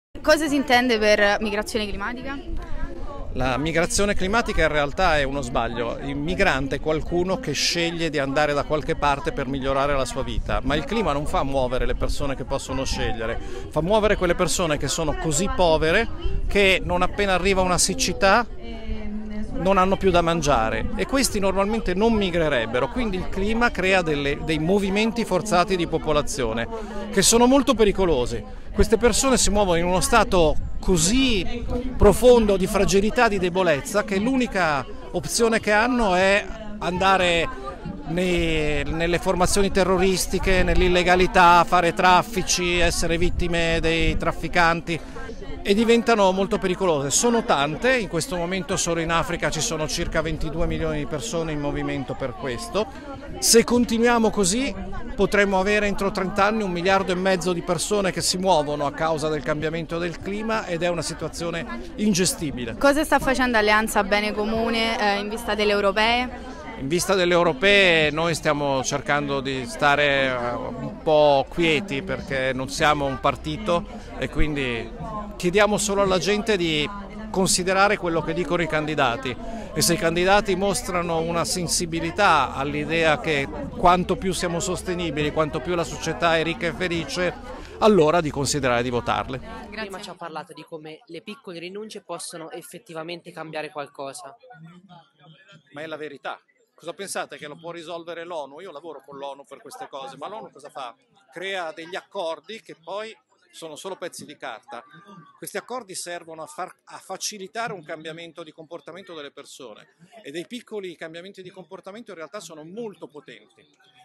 Cosa si intende per migrazione climatica? La migrazione climatica in realtà è uno sbaglio. Il migrante è qualcuno che sceglie di andare da qualche parte per migliorare la sua vita, ma il clima non fa muovere le persone che possono scegliere, fa muovere quelle persone che sono così povere che non appena arriva una siccità non hanno più da mangiare e questi normalmente non migrerebbero, quindi il clima crea dei movimenti forzati di popolazione che sono molto pericolosi. Queste persone si muovono in uno stato così profondo di fragilità, di debolezza, che l'unica opzione che hanno è andare nelle formazioni terroristiche, nell'illegalità, fare traffici, essere vittime dei trafficanti e diventano molto pericolose. Sono tante, in questo momento solo in Africa ci sono circa 22 milioni di persone in movimento per questo. Se continuiamo così potremmo avere entro 30 anni 1,5 miliardi di persone che si muovono a causa del cambiamento del clima ed è una situazione ingestibile. Cosa sta facendo Alleanza Bene Comune in vista delle europee? In vista delle europee noi stiamo cercando di stare un po' quieti perché non siamo un partito e quindi chiediamo solo alla gente di considerare quello che dicono i candidati e se i candidati mostrano una sensibilità all'idea che quanto più siamo sostenibili, quanto più la società è ricca e felice, allora di considerare di votarle. Prima ci ha parlato di come le piccole rinunce possono effettivamente cambiare qualcosa. Ma è la verità. Cosa pensate che lo può risolvere l'ONU? Io lavoro con l'ONU per queste cose, ma l'ONU cosa fa? Crea degli accordi che poi sono solo pezzi di carta. Questi accordi servono a facilitare un cambiamento di comportamento delle persone e dei piccoli cambiamenti di comportamento in realtà sono molto potenti.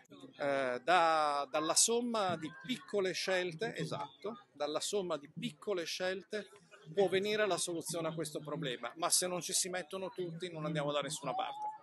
Dalla somma di piccole scelte, esatto, dalla somma di piccole scelte può venire la soluzione a questo problema, ma se non ci si mettono tutti non andiamo da nessuna parte.